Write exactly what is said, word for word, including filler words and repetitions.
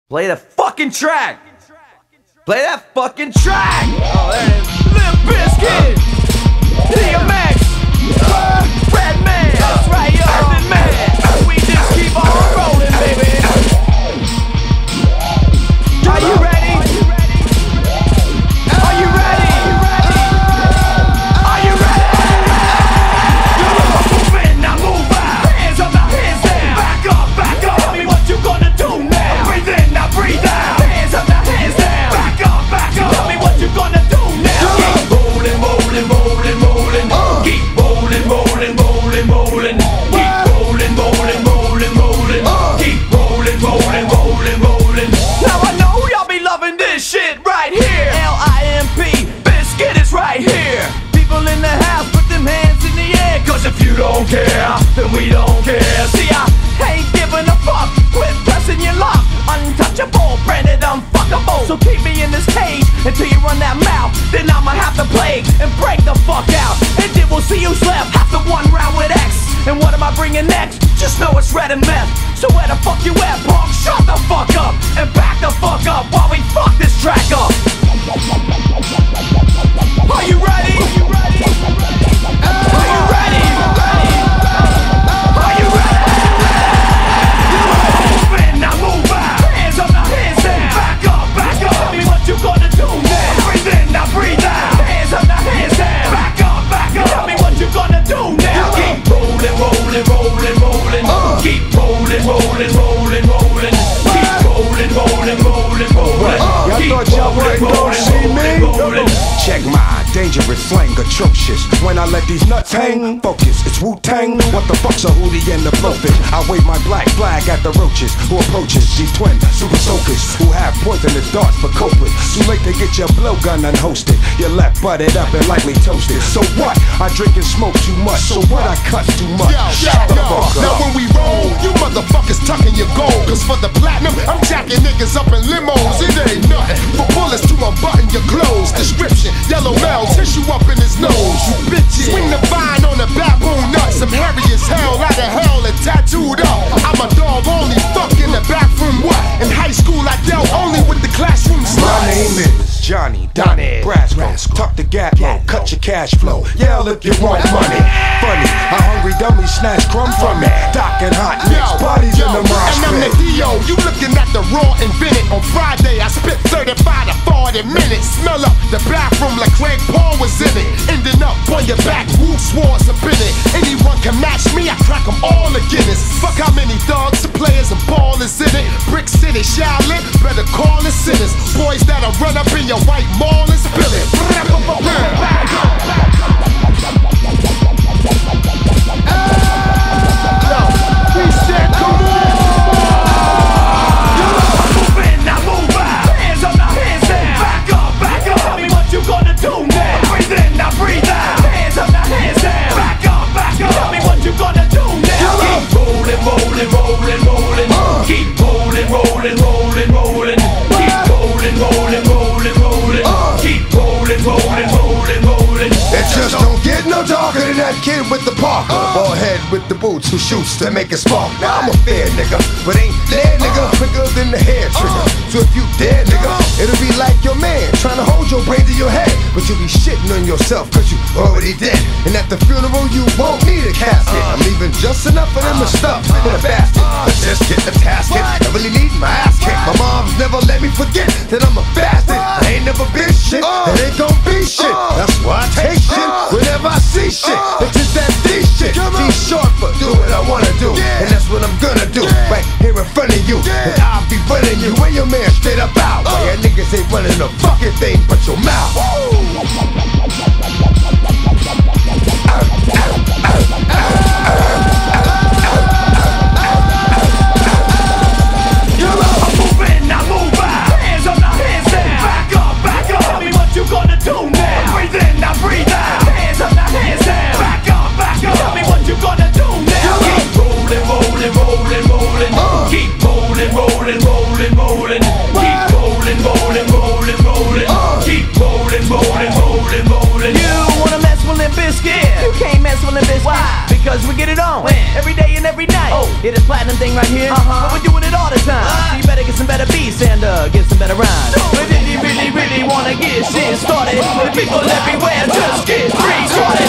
Play the fucking track! Play that fucking track! Oh, there it is. Limp Bizkit! D M X! Redman! That's right, yo! Man! We just keep on rolling, baby! Are you ready? Are you ready? Are you ready? Move in, now move out! Hands up, now hands down! Back up, back up! Tell me what you gonna do now! Breathe in, now breathe out! Hands up, now hands down! Back up, back up! Tell me what you gonna do now! Keep rolling, rolling, rolling, rolling! Keep rolling, rolling, rolling, rolling! Keep rolling, rolling, rolling, rolling! Keep rolling, rolling, rolling, rolling! Now I know y'all be loving this shit right here! L I M P, Bizkit is right here! People in the house, put them hands in the air! Cause if you don't care, then we don't care! See, I ain't giving a fuck! Quit pressing your luck! Untouchable, branded unfuckable! So keep me in this cage until you run that mouth. Then I'ma have to play and break the fuck out. And then we'll see who's left after one round with X. And what am I bringing next? Just know it's red and meth. So where the fuck you at, punk? Shut the fuck up and back the fuck up while we fuck this track up. Are you ready? Are you ready? Are you ready? Are you ready? Move in, now move out. Hands up, now hands down. Back up, back up. Tell me what you gonna do now. Breathe in, now breathe out. Hands up, now hands down. Back up, back up. Tell me what you gonna do now. Keep rolling, rolling, rolling, rolling. Keep rolling, rolling, rolling, rolling. Keep rolling, rolling, rolling, rolling. Y'all thought y'all wouldn't go see me? Check my dangerous slang, atrocious. When I let these nuts hang, focus, it's Wu-Tang. What the fuck's a hootie and the blowfish? I wave my black flag at the roaches who approaches these twin super soakers who have poisonous darts for culprits. Too late to get your blowgun unhosted. You're left butted up and lightly toasted. So what? I drink and smoke too much. So what? I cut too much. Yo, Shut the yo, fuck up. now when we roll, you motherfuckers tucking your gold. Cause for the platinum, I'm jacking niggas up in limos. It ain't nothing for bullets to unbutton your clothes. Description, yellow male, tissue up in his nose. You bitches, swing the vine on the baboon nuts. I'm hairy as hell, out of hell and tattooed up. I'm a dog only, fuck in the bathroom. What? In high school I dealt only with the classroom sluts. My name is Johnny Donnie Brasco. Tuck the gap low, cut your cash flow. Yell if you want money. Funny, a hungry dummy snatch crumb from me. Dockin' hot nicks, bodies in the mosh and I'm the D O, you looking at the raw invented. On Friday I spit thirty-five to forty minutes. Smell up the bathroom like Craig Paul was in it. Ending up on your back, who swore up in it. Anyone can match me, I crack them all to Guinness. Fuck how many thugs, players and ballers in it. Brick City, Charlotte, better call the sinners. Boys that'll run up in your white mall and spill it. Yo, we said come on. Move in, now move out. Hands up, now hands down. Back up, back up. Tell me what you gonna do now. Breathe in, now breathe out. Hands up, now hands down. Back up, back up. Tell me what you gonna do now. Keep rolling, rolling, rolling, rolling. Keep rolling, rolling, rolling, rolling. Keep rolling, rolling, rolling, rolling. Keep rolling, rolling, rolling, rolling. It just don't get no darker than that kid with the Parker. Bald head with the boots who shoots to make it spark. Now I'm a fair nigga, but ain't there nigga quicker than the hair trigger. So if you dare nigga, it'll be like your man trying to hold your brain to your head. But you'll be shitting on yourself cause you already dead. And at the funeral you won't need a casket. I'm leaving just enough of them stuff in a basket. Let's just get the tasket. I really need my ass kicked. My mom's never let me forget that I'm a bastard. I ain't never been shit, and ain't gon' be shit. That's why I take shit whenever I see shit. It's just that D shit. D short for do what I wanna do, and that's what I'm gonna do. Right here in front of you, and I'll be running you and your man straight up out. Why your niggas ain't running a fucking thing but your mouth. Because we get it on when? Every day and every night. Oh, it is platinum thing right here. Uh-huh. But we're doing it all the time. Uh-huh. So you better get some better beats. Keller, get some better rhymes. But if you really, really wanna get shit started, the people everywhere just get retarded.